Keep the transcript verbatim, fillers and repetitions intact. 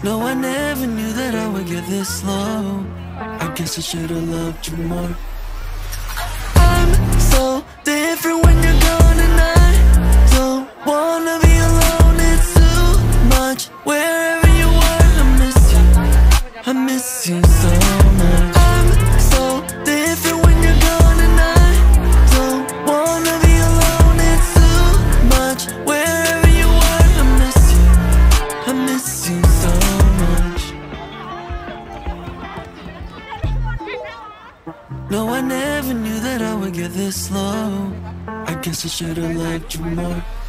No, I never knew that I would get this low. I guess I should've loved you more. I'm so different when you're gone, and I don't wanna be alone. It's too much. Wherever you are, I miss you. I miss you so much. I'm so different when you're gone, and I don't wanna be alone. It's too much. Wherever you are, I miss you. I miss you so much. No, I never knew that I would get this low. I guess I should've liked you more.